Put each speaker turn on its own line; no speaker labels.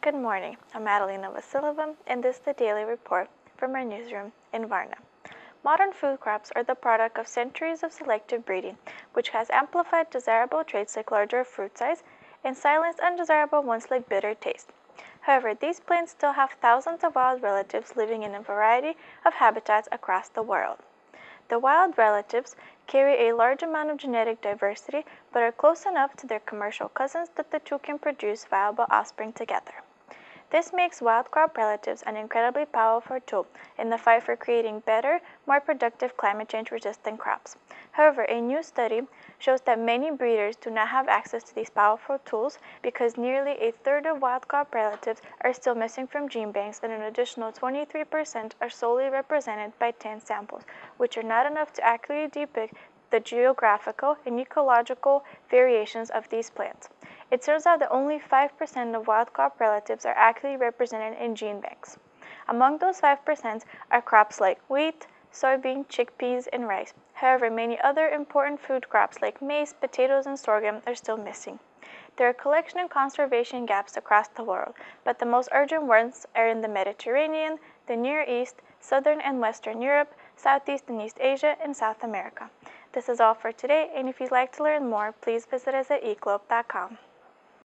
Good morning. I'm Madalena Vasilova, and this is the Daily Report from our newsroom in Varna. Modern food crops are the product of centuries of selective breeding, which has amplified desirable traits like larger fruit size and silenced undesirable ones like bitter taste. However, these plants still have thousands of wild relatives living in a variety of habitats across the world. The wild relatives carry a large amount of genetic diversity but are close enough to their commercial cousins that the two can produce viable offspring together. This makes wild crop relatives an incredibly powerful tool in the fight for creating better, more productive climate change resistant crops. However, a new study shows that many breeders do not have access to these powerful tools because nearly a third of wild crop relatives are still missing from gene banks and an additional 23% are solely represented by 10 samples, which are not enough to accurately depict the geographical and ecological variations of these plants. It turns out that only 5% of wild crop relatives are accurately represented in gene banks. Among those 5% are crops like wheat, soybean, chickpeas, and rice. However, many other important food crops like maize, potatoes, and sorghum are still missing. There are collection and conservation gaps across the world, but the most urgent ones are in the Mediterranean, the Near East, Southern and Western Europe, Southeast and East Asia, and South America. This is all for today, and if you'd like to learn more, please visit us at eglobe.com.